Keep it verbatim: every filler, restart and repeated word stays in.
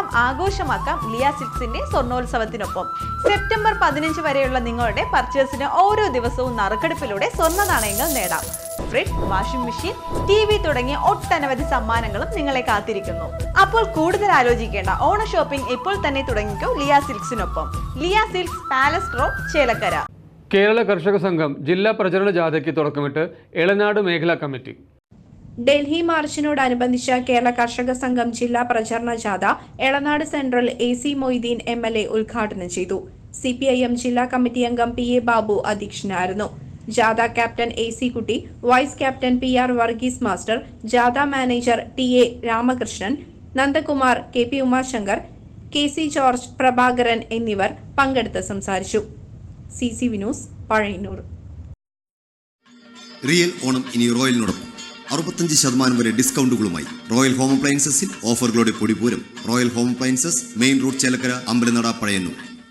ഓണം ആഘോഷമാക്കാം ലിയ സിൽക്സിന്റെ സ്വർണ്ണോത്സവത്തിനൊപ്പം. സെപ്റ്റംബർ പതിനഞ്ച് വരെയുള്ള നിങ്ങളുടെ പർച്ചേസിന് ഓരോ ദിവസവും നറുക്കെടുപ്പിലൂടെ സ്വർണ്ണ നാണയങ്ങൾ നേടാം. Fridge, washing machine, T V തുടങ്ങിയ ഒട്ടനവധി സമ്മാനങ്ങളും നിങ്ങളെ കാത്തിരിക്കുന്നു. അപ്പോൾ കൂടുതൽ ആലോചിക്കേണ്ട, ഓണ ഷോപ്പിംഗ് ഇപ്പോൾ തന്നെ തുടങ്ങിക്കോ ലിയ സിൽക്സിനൊപ്പം. Liya Silks, Palace Road, Chelakkara. Kerala കർഷക സംഘം ജില്ലാ പ്രചരണ ജാഥയ്ക്ക് തുടക്കമിട്ട് എളനാട് മേഖലാ കമ്മിറ്റി. ഡൽഹി മാർച്ചിനോടനുബന്ധിച്ച കേരള കർഷക സംഘം ജില്ലാ പ്രചരണ ജാഥ Elanad central A C Moideen M L A ഉദ്ഘാടനം ചെയ്തു. സി പി ഐ എം ജില്ലാ കമ്മിറ്റി അംഗം പി എ ബാബു അധ്യക്ഷനായിരുന്നു. ജാഥ captain A C Kutty, vice captain P R Varghese master, ജാഥ manager T A Ramakrishnan, Nandakumar, K P Umashankar, K C George, Prabhakaran എന്നിവർ പങ്കെടുത്ത് സംസാരിച്ചു. C C V news, Pazhayannur. Real Onam ഇനി റോയലിനോടൊപ്പം അറുപത്തഞ്ച് ശതമാനം വരെ ഡിസ്കൗണ്ടുകളുമായി റോയൽ ഹോം അപ്ലയൻസസിൽ ഓഫറുകളുടെ പൊടിപൂരം. Royal home appliances, main road, Chelakkara, Ambalanada, Pazhayannur.